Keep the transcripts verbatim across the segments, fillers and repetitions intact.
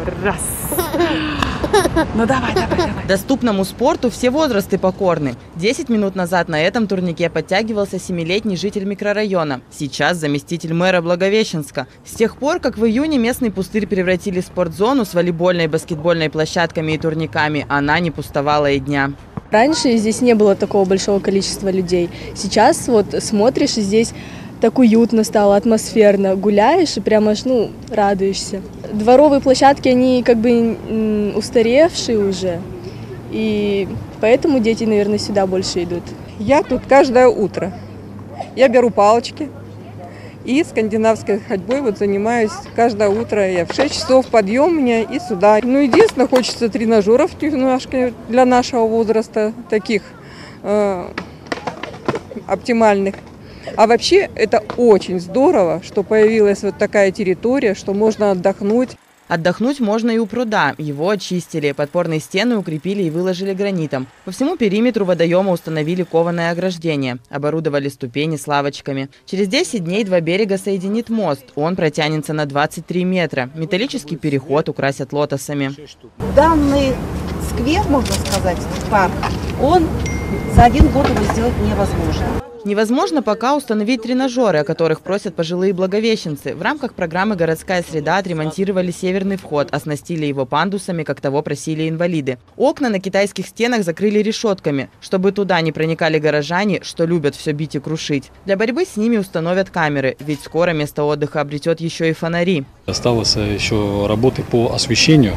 Раз. Ну давай, давай, давай. Доступному спорту все возрасты покорны. Десять минут назад на этом турнике подтягивался семилетний житель микрорайона. Сейчас заместитель мэра Благовещенска. С тех пор, как в июне местный пустырь превратили в спортзону с волейбольной и баскетбольной площадками и турниками, она не пустовала и дня. Раньше здесь не было такого большого количества людей. Сейчас вот смотришь, и здесь так уютно стало, атмосферно. Гуляешь и прямо аж, ну, радуешься. Дворовые площадки, они как бы устаревшие уже. И поэтому дети, наверное, сюда больше идут. Я тут каждое утро. Я беру палочки и скандинавской ходьбой вот занимаюсь каждое утро. Я в шесть часов подъем у меня и сюда. Ну, единственное, хочется тренажеров немножко для нашего возраста, таких э, оптимальных. А вообще это очень здорово, что появилась вот такая территория, что можно отдохнуть. Отдохнуть можно и у пруда. Его очистили, подпорные стены укрепили и выложили гранитом. По всему периметру водоема установили кованое ограждение, оборудовали ступени с лавочками. Через десять дней два берега соединит мост. Он протянется на двадцать три метра. Металлический переход украсят лотосами. Данный сквер, можно сказать, парк, он за один год его сделать невозможно. Невозможно пока установить тренажеры, о которых просят пожилые благовещенцы. В рамках программы «Городская среда» отремонтировали северный вход, оснастили его пандусами, как того просили инвалиды. Окна на китайских стенах закрыли решетками, чтобы туда не проникали горожане, что любят все бить и крушить. Для борьбы с ними установят камеры, ведь скоро место отдыха обретет еще и фонари. Осталось еще работы по освещению.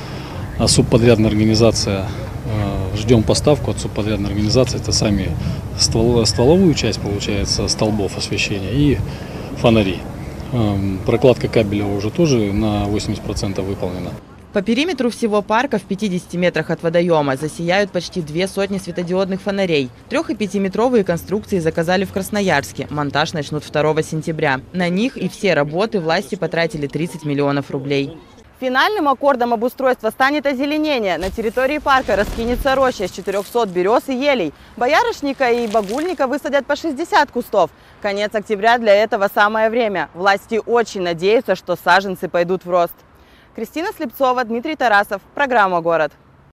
А субподрядная организация, ждем поставку от субподрядной организации, это сами ствол, стволовую часть, получается, столбов освещения и фонари. Прокладка кабеля уже тоже на восемьдесят процентов выполнена. По периметру всего парка в пятидесяти метрах от водоема засияют почти две сотни светодиодных фонарей. Трех- и пятиметровые конструкции заказали в Красноярске. Монтаж начнут второго сентября. На них и все работы власти потратили тридцать миллионов рублей. Финальным аккордом обустройства станет озеленение. На территории парка раскинется роща из четырехсот берез и елей. Боярышника и багульника высадят по шестьдесят кустов. Конец октября для этого самое время. Власти очень надеются, что саженцы пойдут в рост. Кристина Слепцова, Дмитрий Тарасов. Программа «Город».